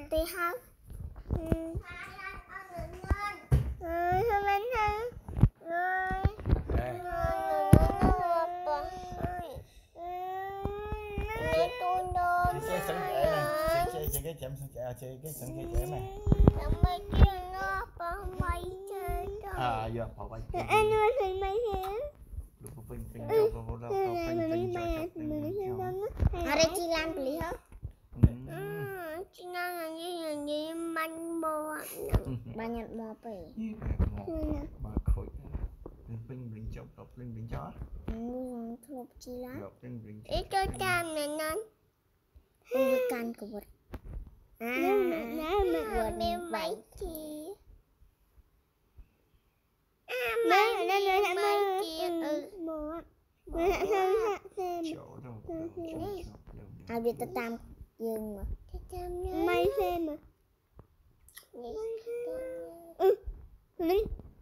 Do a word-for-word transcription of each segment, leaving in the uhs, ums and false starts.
tí hả? Rồi, sao lên ha? Rồi. Lấy tôi đâu. Chị chơi sẵn trẻ này. Chị chơi chơi cái chậm sẵn trẻ, chơi cái sẵn cái trẻ này. Làm mấy kia nó bỏ máy chơi đâu. À, giờ bỏ bay. Anh ơi, thầy máy hả? Được một pin pin cho cô đâu, pin pin cho cho. Ở đây chị làm gì hả? Chị Lan là gì là gì manh mô bà nhặt mò bì bà khôi pin pin pin cho đọc pin pin cho thuộc chị Lan đọc pin pin ít cho cam này nên không được can của vật à vật mấy chị à mấy mấy mấy chị ừ chỗ đâu ai biết ta tam dương mà mấy xem mà ừ lên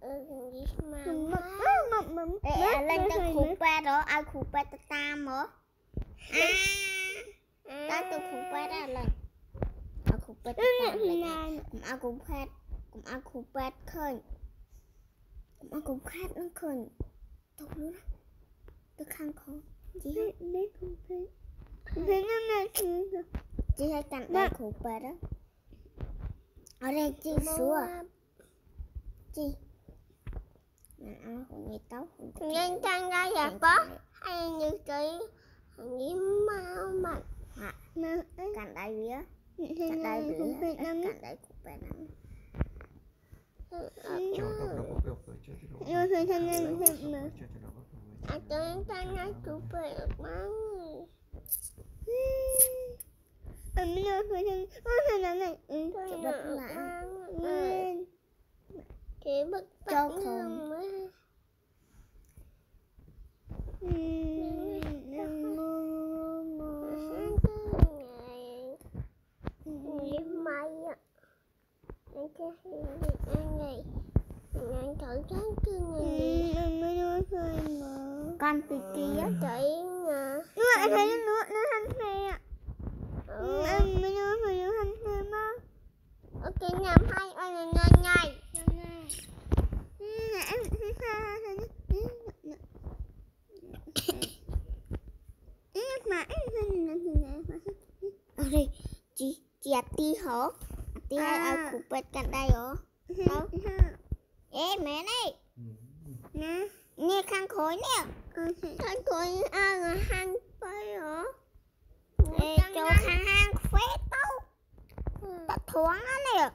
lên tới khu ba đó ai khu ba ta tam hả à ta từ khu ba ra lên ai khu ba ta tam lên cũng ai khu ba cũng ai khu ba khơi cũng ai khu ba nó khơi tốt nữa tôi khăn khó chị lấy không thấy thấy nó này chị hãy cạnh đây khu ba đó ở đây chị xua chị mình ăn hủ nhị tấu nên căng ra là có hay như cái như mau mà cạnh đây vía cạnh đây vía cạnh đây khu ba đó rồi thôi thân nên mà à tôi căng ra khu ba mang anh nhớ thôi thân ôi thằng này này ừ chị bật lại lên chị bật cho không mày ạ anh cái anh này anh thử sáng cưng này anh mới nói thôi mà con tì kia chạy mà nhưng mà anh thấy nó nó thanh phê ạ anh mới nói thôi nó thanh phê mà ok nhầm hai anh là nhanh nhảy Ôi, chị chị tí hả? Tí hay ai cụ bật cạnh đây hả? Đâu? Ê mẹ này. Nè, nghe khăn khối nè. Khăn khối ai là khăn bay hả? Ê, cho khăn khăn phết đâu. Ta thoáng á nè.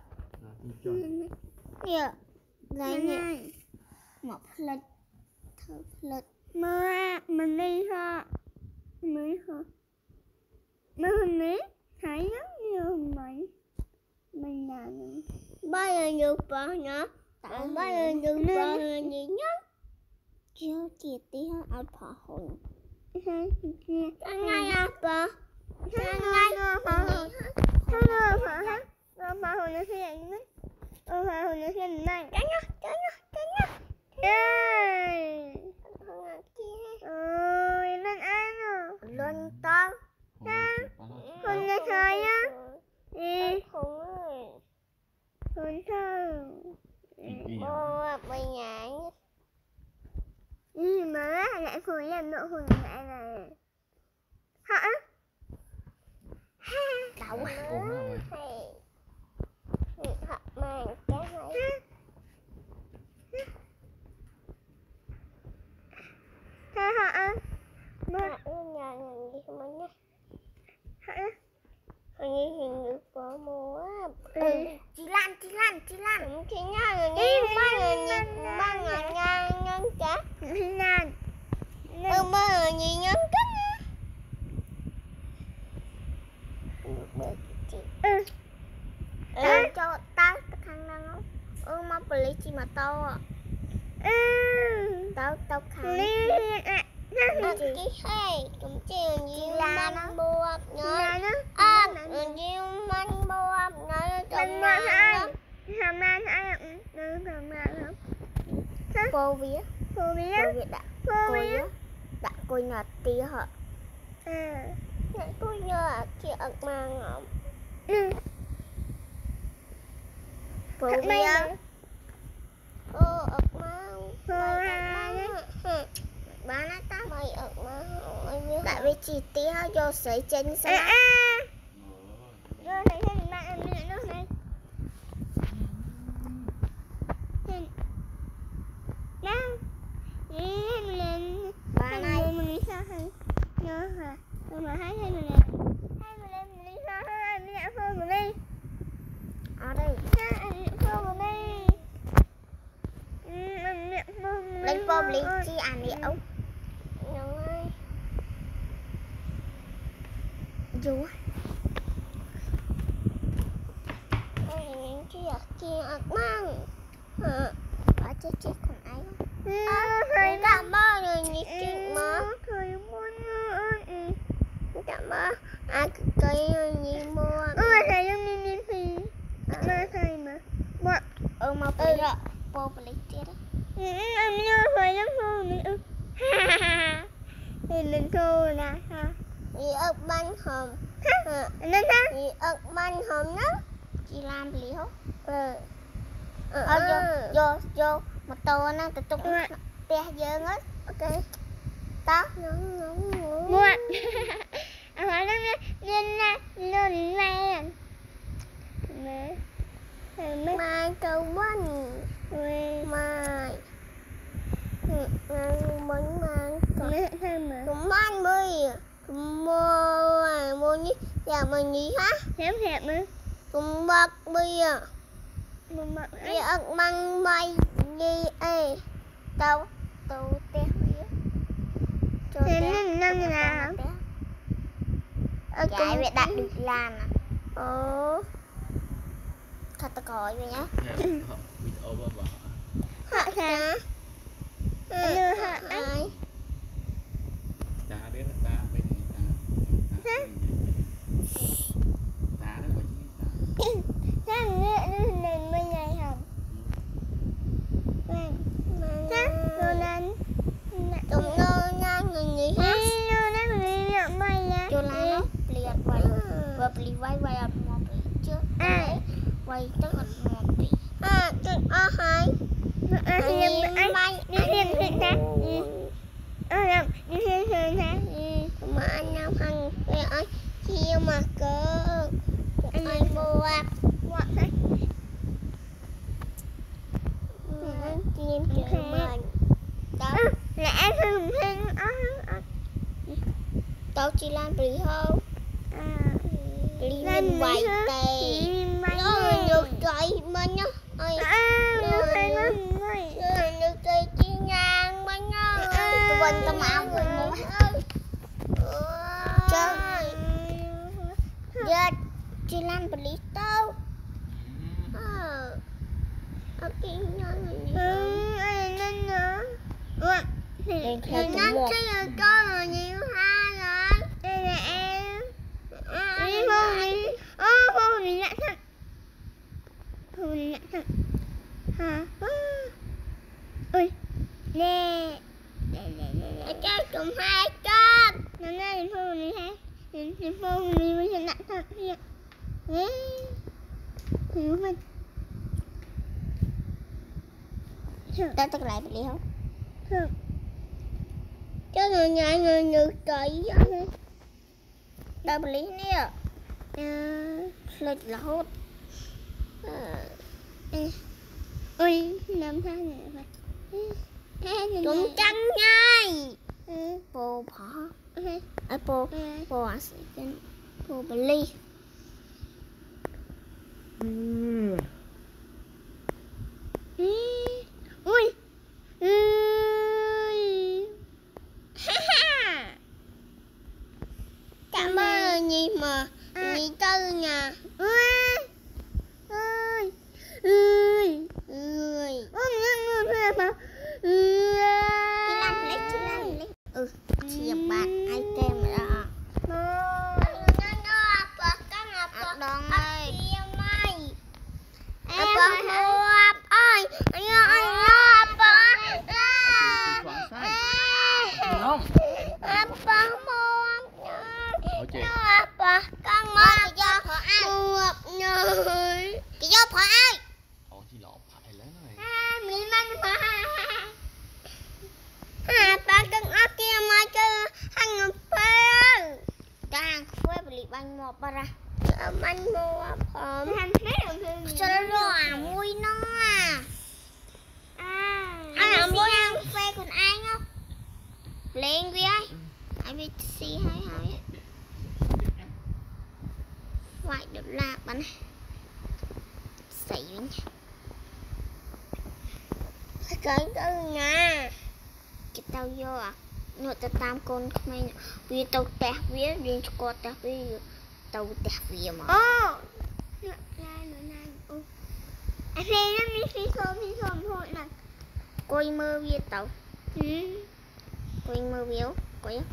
Nè, đây nè. Một lịch. Thơ lịch. Mà mình đi hả? Mình đi hả? Mà mình đi thấy giống như hình mày mình làm bao giờ được bao nhá bao giờ được bao gì nhá chưa chia tí hơn ở phở hồn cái ngay apa cái ngay phở hồn cái ngay phở hồn phở hồn nó sẽ như thế phở hồn nó sẽ như này cái nhá cái nhá cái nhá ê ôi lên ăn rồi lên tao con nghe thấy á đi con sao bố bây nhà ừ mà lại phun làm nụ hồn lại này hả cậu thật mà cái này thế hả mà nhà gì không nhá hả hình như hình như có múa ừ chị Lan chị Lan chị Lan chị nhá rồi nghe ba người nhìn ba người nha nhân cả Lan ừ ba người nhìn nhân cả ừ ừ cho tao khăn năng không ừ mà beli chị mà tao à ừ tao tao khăn chị hay cũng chiều nhiều manh buộc nữa à nhiều manh buộc nữa trong mà ai làm ăn ai làm ăn cô vía cô vía cô vía đã cô vía đã cô nhặt tí hả à cô nhớ chị ạc mang không ừ bố bia ô ốc mau bán nó ta mày ốc mau tại vì chỉ tía vô sấy chân sao rồi thấy hình bạn em nữa nó này hình nào hình lên ba này mình đi sao hình nhớ hả nhưng mà thấy hình lên hai mình lên mình đi sao hai mình nhẹ hơn mình đi ở đây hai mình nhẹ hơn mình đi mình nhẹ hơn lên bom lên chi ăn đi ốc rồi dù kia kia mang ở chết chết con ấy thầy cảm ơn rồi nhịp chuyện mà thầy muốn cảm ơn ai cây gì mua ừ thầy đang đi đi thì mà thầy mà mà ừ mà bây giờ bố lấy chết đấy em nhớ thầy lắm thôi ừ thì lên thôi nè ha đi ốc bánh hồng lên ha đi ốc bánh hồng đó chị làm lý hốt ừ ờ vô vô vô một tô nó tự tung tia dơ hết ok đó mua à phải nó lên na lên này mẹ mai cầu bánh mai bánh mai cũng bánh bơi mua mua như giờ mình nghĩ hả hẹp hẹp nữa cũng bạc bơi đi ốc măng bay đi ê tao tao té cho té năm nào chạy về đặt được làm à ồ thật ta coi vậy nhá họ hả ừ hả ai ta biết là ta bên ta ta đó gọi gì ta ta nên nên mấy ngày không vâng rồi nên tụng nô nha người gì hết nô nói mình đi được mày nha cho lá liệt vậy và bị vay vay ở một bị trước à vay tức là một bị à tức à hai à hiền bay đi hiền hiền thế à làm đi hiền hiền thế mà anh nào hằng về ơi chia mà cơ anh mua what thế tìm chữ mình đó là em thường hình tao chỉ làm bì không đi lên vài tề nó được trời mình nhá ơi được trời chi nhang mình nhá tụi mình tao máu người mua trời giờ chỉ làm bì tao ở kia ừ anh nên nữa thì nó chơi con là nhiều ha rồi đây là em đi vô đi ô vô đi lại thật vô đi lại thật hả ơi nè nè chơi cùng hai con nó nói đi vô đi ha đi vô đi với lại thật nè hiểu mình ta tức lại bị không không cho người nhà người nhược trời vậy ta bị lý nè lịch là hốt ôi làm sao này vậy cũng trắng nhai bồ bỏ ở bồ bồ à sẽ bồ bị ly ui cảm ơn gì mà gì tư nhà ơi ơi ơi ơi chị làm lấy chị làm lấy ừ chị bạn ai tem rồi đó đòn ơi em mua ơi anh ơi không apa mau apa con mau cho mua มันมัวผมทำไม่ถึงถึงจะรอมุ้ยน้องอ่ะอ่าอันนั้นมุ้ยยังเฟย์คนไอ้เนาะเล่นวิไอไอวิซีให้ให้ไหวเดือดลาบันใส่ยังcái cái nha cái tao vô à nó tao tam con không ai vì tao tẹt vía riêng cho con tẹt vía tao tẹt vía mà ô nó ra nó ra ô anh thấy nó mi phi xôm phi xôm thôi nè coi mơ vía tao ừ coi mơ vía coi á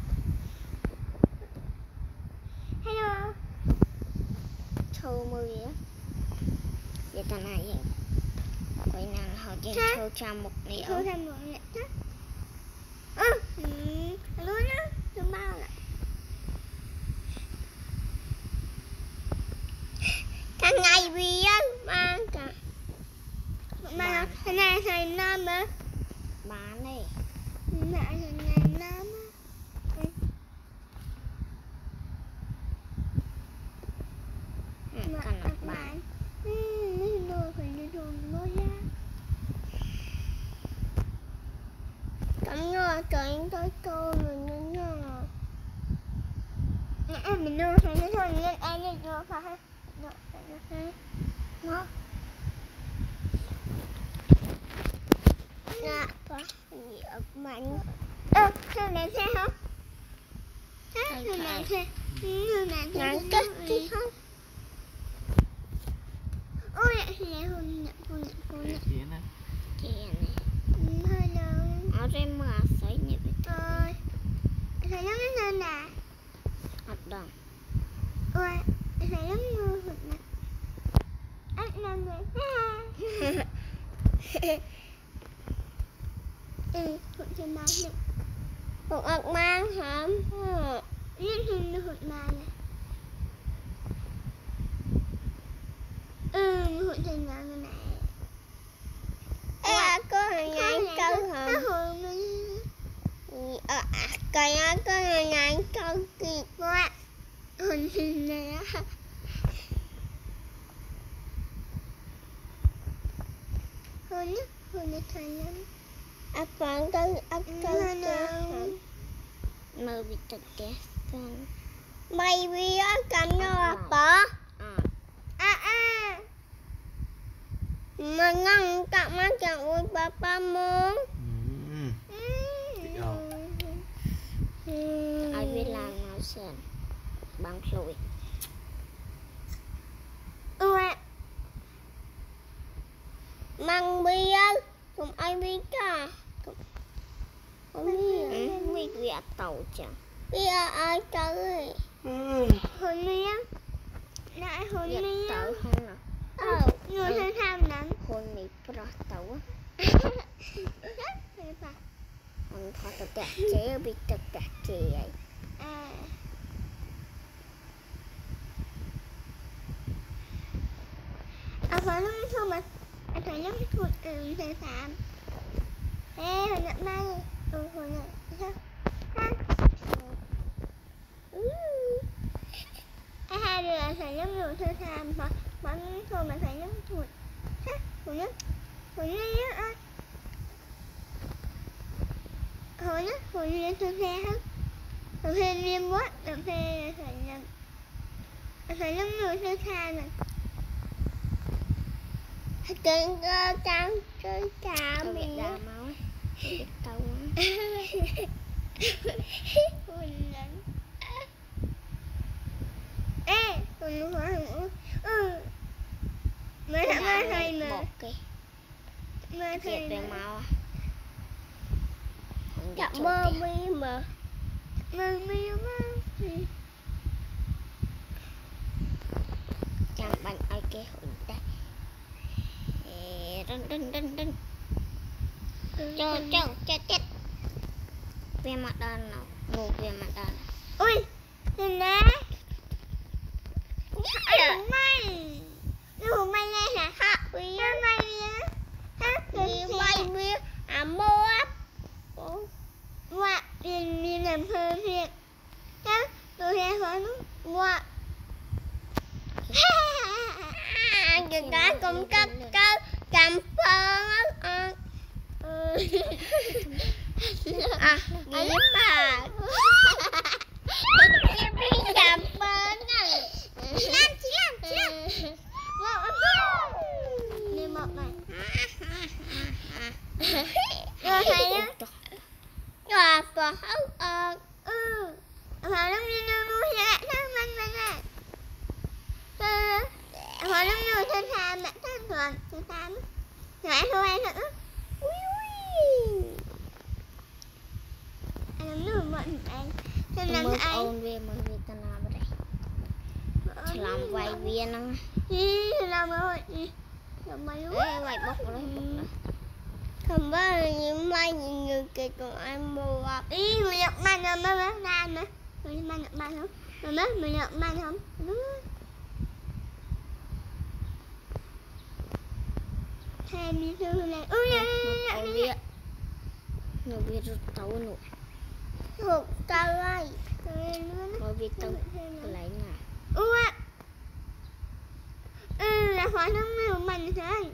hello thâu mơ vía vậy tao này vậy coi nàng họ chơi thâu cha một nẻo thâu cha một nẻo ơ ừ luôn á tôi bao nè thằng ngày vì á ba cả ba thằng này thằng nam á ba này mẹ thằng này nam á cần đặt bạn đồ phải đi đường nó ra cắm ngờ trời tới cô mình nó ngờ em mình đưa phải nó thôi nên em đi đưa phải nó nó dạ có gì ở mạnh ơ sao này xe không sao này xe sao này xe kết chứ không ôi chị này hôn nhận hôn nhận hôn nhận kia nè kia này hơi lớn ở trên mà sấy nhịp ơi thấy nó cái nơi nè học đòn ôi thấy nó mưa hụt nè anh làm người ừ hụt trên má nè hụt ạc mang hả nhưng hình nó hụt má nè ừ hụt trên má nè à có hình ảnh câu hả ờ cái á có hình ảnh câu kịp quá hình hình này á hình á hình này thành lắm áp phản câu áp câu mơ bị tật kẹt bay vi á cầm nó bỏ à à mà ngăn cặn má chẳng ôi ba ba muốn ai biết làm nào xem bằng rồi ôi mang bia không ai biết cả không biết biết việc tàu chẳng bia ai chơi hồi miếng lại hồi miếng tàu không nào ờ người thân tham lắm hồi này pro tàu á mình thọ tập tẹt chế bị tập tẹt chế vậy à à phải lắm thôi mà anh phải lắm thuộc ừ phải phạm ê hồi nhận mai ừ hồi nhận sao ha à hai đứa phải lắm rồi thôi phạm mà bắn thôi mà phải lắm thuộc ha hồi nhất hồi nhất á hồi nhất hồi lên tôi xe hết rồi thêm liêm quá rồi phê phải làm phải lắm người chơi xa này trên trắng chơi trà mình đã máu tàu ê còn nữa ừ mấy thằng mai thầy mà mai thầy về máu gặp mơ mi mà mơ mi mà chẳng bằng ai kia hụt đây đinh đinh đinh đinh cho cho cho chết về mặt đàn nào ngủ về mặt đàn ui nhìn nè hụt may hụt may nghe hả hả vì may hả vì may bia à mua qua mình mình làm hơi việc nhá tôi sẽ nói qua cái cái cũng cắt cắt cầm phơn á. À, gì mà cầm phơn à. Làm chị làm chị làm. Đi một này. Rồi thầy á. Rồi phở ờ. Ừ. Phở lắm đi đâu nuôi lại thằng mình mình à. Phở lắm nuôi thân tham mẹ thân thuần thân tham. Rồi ăn thôi ăn nữa. Ui ui. Anh lắm nuôi mọi người ăn. Thân làm cho anh. Ôn về mọi người ta làm vậy. Chỉ làm vài viên nữa. Đi làm rồi. Làm mấy lúc. Ê vậy bốc rồi. Không bao giờ những mai những người kia còn ăn mua. Ý mình nhập man rồi mới mới ra nữa. Mình man nhập man không? Mình mới mình nhập man không? Thầy đi thương này. Ui nè nè nè. Người Việt rút tấu nữa. Rút tấu ơi. Người Việt tấu lấy nè. Ui ạ. Ừ là hóa nước miêu mình thôi.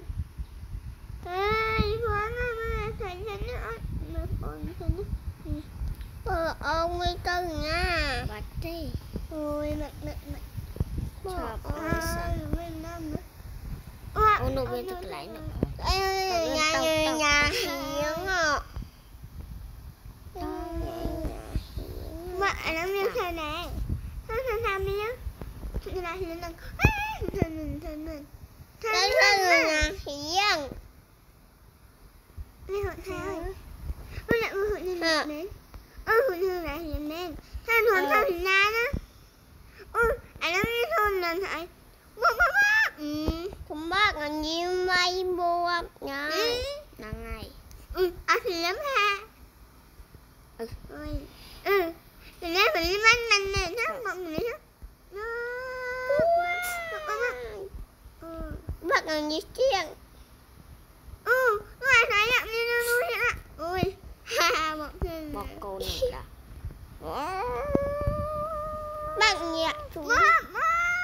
Ê hóa nó mà thầy thầy nó mà ôn thầy nó. Ờ ôn nguy cơ nha. Bắt đi. Ôi mẹ mẹ mẹ. Chọc ơi sao. Ôn đồ viên thực lấy nữa. Ê nhà nhà nhà hiếng ạ. Mẹ nó miêu thầy này. Thầy thầy thầy đi nhá. Thầy là hiếng nâng. Thầy mình thầy mình. Thầy là hiếng. Đi hội thầy ơi. Ôi lại ôi hội nhìn được đến. Ôi hội thầy là hiếng đến. Thầy thuần sao thì ra đó. Ôi anh nó đi thôn lần thầy. Bố bố bố. Không bác là nhiều may mua nha. Là ngày. Ừ, ăn thì lắm ha. Ừ. Ôi. Ừ. Thì nãy mình đi bánh mình nè, nó một mình nữa. Nó. Bác là nhiệt chiên. Ừ, ngoài thấy nhận đi nó nuôi vậy ạ. Ui. Ha, một thêm. Một cô này là. Bác nhiệt. Bác, bác.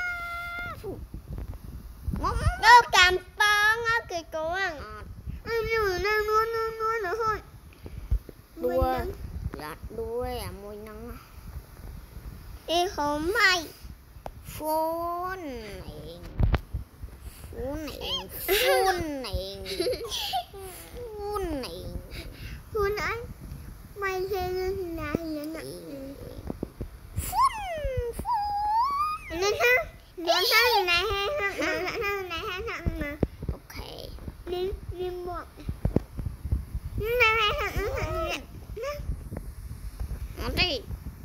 Nó cầm phơn á kìa cô ăn. Em như nó nuôi nuôi nuôi nữa thôi. Đua. Lạt đuôi à môi nắng. Đi không may. Phun này. Phun này. Phun này. Phun này. Phun anh. May thế nên là hiện ạ. Phun. Phun. Nên ha. Nó sao này hay hơn, nó sao này hay hơn mà. Ok. Đi đi một. Nó hay hơn nó hơn nè. Nó đi.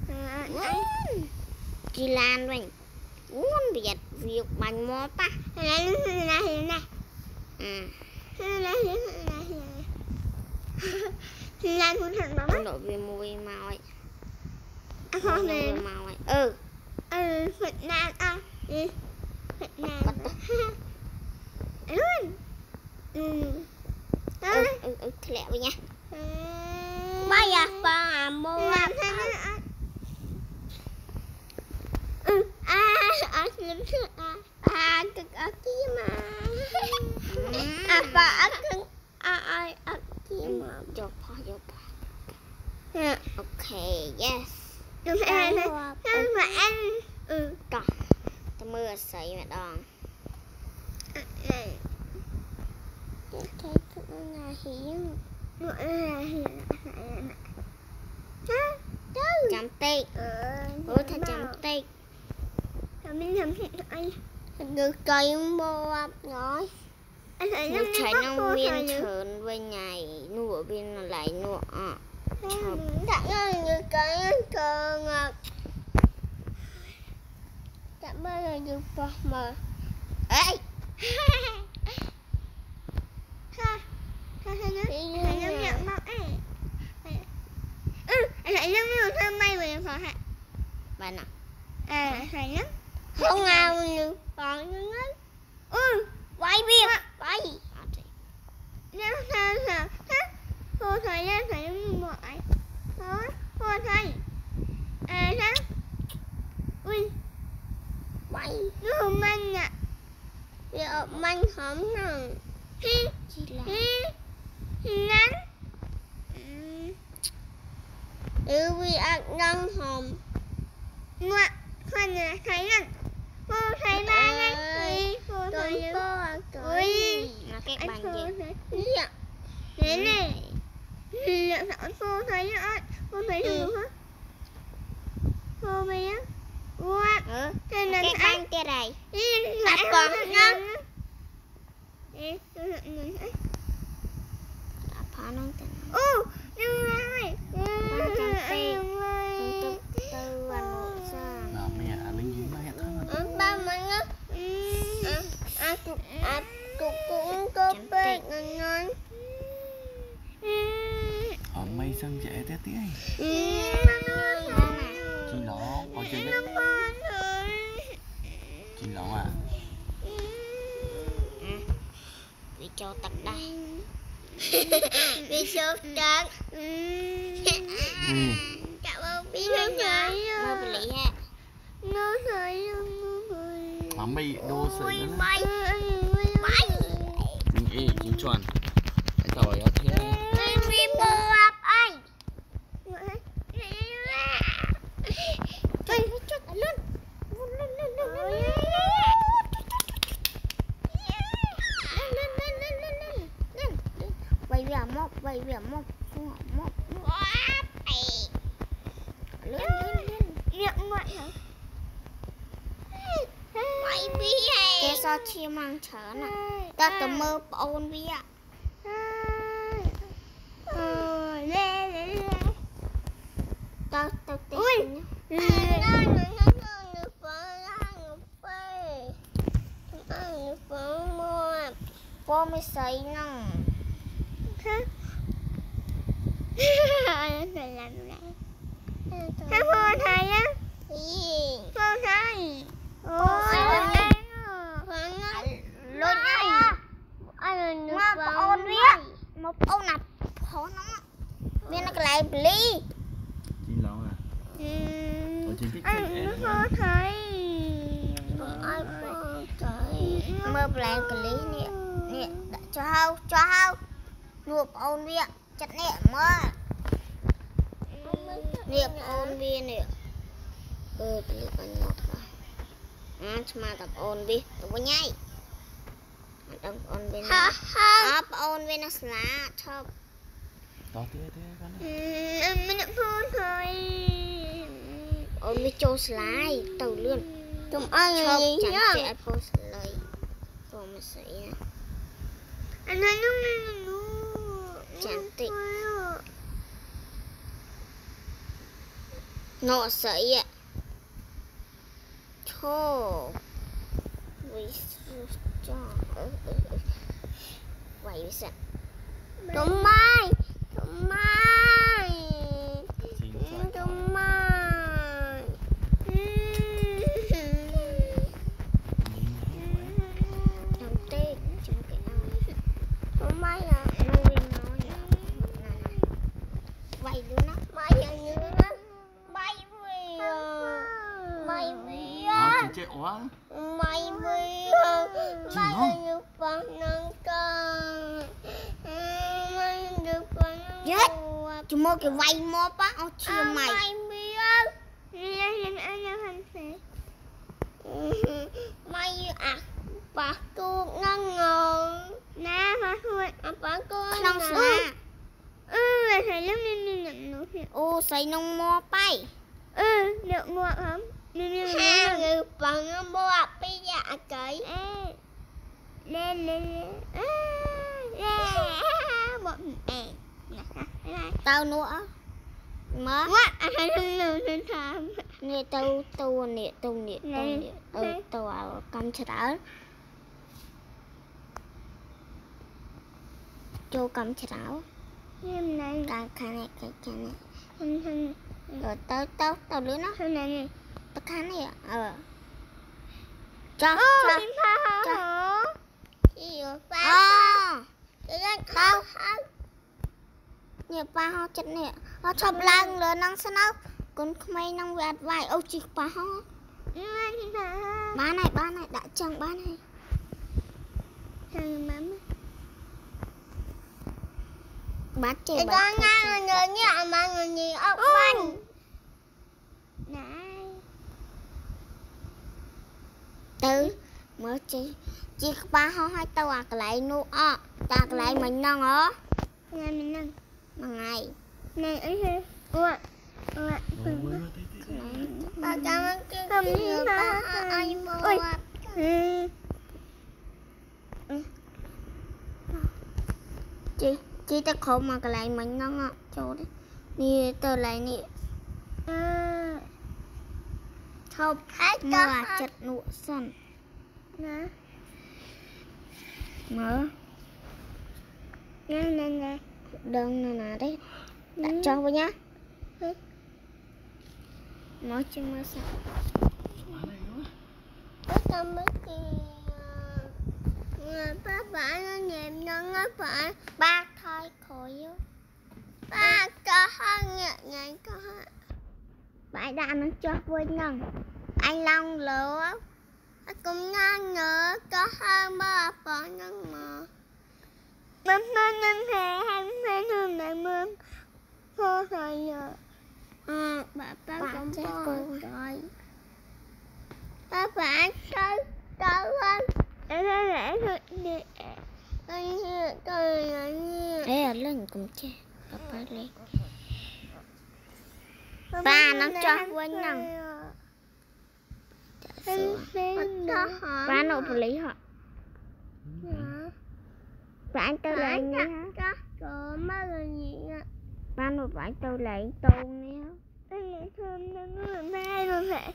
Chị Lan mình. Uống Việt việc bánh mò pa. Này nó là hiện này. Ừ. Nó là hiện là hiện. Chị Lan muốn thật đó. Nó về mùi màu ấy. À không này. Màu ấy. Ừ. Ừ, Việt Nam à. Ừ. Việt Nam luôn. Ừ. Ừ, ừ, ừ, lẹ vậy nha. Bây giờ bà mua. Ừ, à, à, à, à, cực ở kia mà. À, bà ở cưng. À, à, ở kia mà. Cho phó, cho phó. Ok, yes. Đúng rồi, mà anh. Ừ. Còn. Mưa sấy mẹ đòn. Cái cũng là hiếm. Gọi là hiếm. Chấm tít. Ủa thật chấm tít. Chấm mình chấm thịt thôi. Được cây mua nói. Nếu thấy nó nguyên trơn với nhảy nụ bên lại nụ. Thật là như cái trơn à. Cảm ơn là được bọc mà. Ê! Ha! Ha ha nó. Hãy nhắm nhận bọc ấy. Ừ! Hãy nhắm nhận thơm may về phỏ hả? Bạn nào? À, hãy nhắm. Không nào được phỏ nhắm nhắm. Ừ! Quay biệt! Quay! Nhắm thơm hả? Ha! Cô thấy nhắm thấy nhắm một ấy. Đó! Cô thấy. À, sao? Ui! Quay nó không ăn ạ. giờ mình không nè chỉ là ngắn ừ vì ăn ngon hòm ngoạ khoan là thấy nè cô thấy ba ngay cô thấy cô ui là cái bàn gì thế này liệu sao cô thấy nữa cô thấy được hả cô bé qua thế nên cái bàn kia này lại còn ngon ê tôi nhận người ấy phá nó tên ô nhưng mà ba trăm tê từ từ và nội sang nào mẹ lính dính nó hết thằng ba mình á à cục à cục cũng có bê ngon ngon ở mây xăng trẻ té tía chị lọ có chơi đấy chị lọ à bị cho tắt đây bị cho tắt chào ông biết không nhỉ mơ bị lì ha nó thấy mà mây đô sợi nữa bay bay chính y chính chuẩn cái tỏi á thế này đi bò ập anh trời chết lên bay về mốc bay về mốc mốc lên lên lên miệng ngoại hả bay bi cái sao chia mang chở nè ta tầm mơ ôn bi ạ lê lê lê tao tao tê ui cô mới xây nè thầy làm lại thầy cô thầy á cô thầy ôi luôn nha một ôn viết một ôn nạp khó nó bên nó lại bli chị lọ à ở trên cái anh nó cô thầy ai cô thầy mơ lại cái lý nè nè cho hao cho hao nuột ôn viết chặt nè mơ nè ôn viết nè ừ cái con ngọt à mà tập ôn viết tụi nhảy tập ôn viết ha ha ôn viết nó lá chọc đó thế thế con em mình nhận phun thôi ôn viết cho slide tàu luôn tụi ai gì nhá chạy post slide tụi mình sẽ anh nói lúc này chẳng tịnh nọ sợi ạ thô với cho vậy sao tụm mai tụm mai tụm mai trong tết trong cái ao tụm mai là nuôi nó nhỉ vậy đứa nó mai là như nó bay về bay về chị chơi quá mày bị ba người con nâng con mày được con chết chú mua cái vay mua bác ông chia mày mày biết nên anh em hành thế mày à bà cô ngon ngon nè mà thôi à bà cô ngon ngon ừ là thầy lúc nên nên nhận nó thiệt ô xây nông mua bay ừ được mua lắm hai người bằng bố bây giờ cái lên lên bọn em tao nữa má nghe tao tao nè tao nè tao nè ừ tao cầm chả cho cầm chả em này cái cái này cái cái này rồi tao tao tao đứa nó này tao khá này ạ ờ cho cho cho gì vậy ba tao nhiều ba ho chết nè nó chọc lăng lớn năng sao đâu con mày năng vẹt vài âu chỉ ba ho ba này ba này đã chẳng ba này thằng mắm bắt chơi bắt con ngang người nhẹ mà người nhẹ ốc bánh này từ mới chơi chỉ ba họ hai tao ăn lại nu ọ ta lại mình ngon ó ngày mình ngon mà ngày này ấy hả ủa ủa ba cảm ơn cái cái ba anh mua chị chị ta khổ mà cái lại mình ngon á chỗ đấy nè tờ lại nè không mà chật nụ sần nè mở nè nè nè đơn nè nè đấy đặt cho vào nhá mở chân mở sao con mới ba bạn nó nhẹm nó ngó bạn ba thôi khỏi vô ba cho hơn nhẹ nhàng cho hơn bạn đã nó cho vui ngon anh long lửa cũng ngon nữa có hơn ba bỏ ngon mà mắm mắm mắm hè hay hay hơn lại mắm thôi rồi nhờ à bà ba cũng bỏ rồi ba bạn chơi chơi hơn em nói lẽ thôi đi anh tôi là như ấy ở lần cũng chơi bà ba lên ba nó cho quên nằng ba nó phải lấy họ bạn tôi lại nhá rồi mấy người gì ba nó phải tôi lại tôi nhé anh thơm nó nói mai rồi phải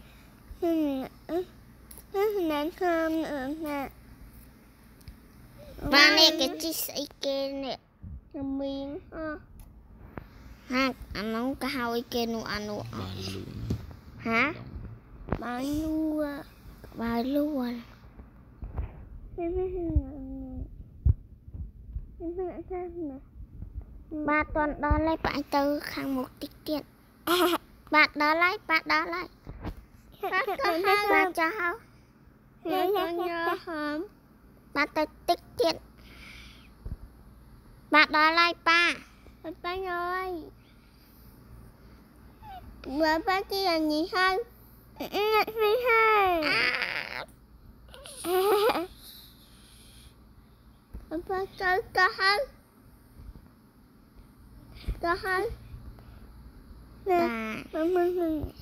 nên thơm nữa nè ba này cái chiếc xe kia nè miếng ha anh nấu cá hao kia nụ ăn nụ hả ba lua ba lua ba tuần đó lấy bạn từ khang một tích tiền bạn đó lấy bạn đó lấy ba cho hao ba tới tích tiền bạn đó lấy ba ba ơi bữa ba kia là gì hơn phi hai ba chơi có hơn có hơn nè ba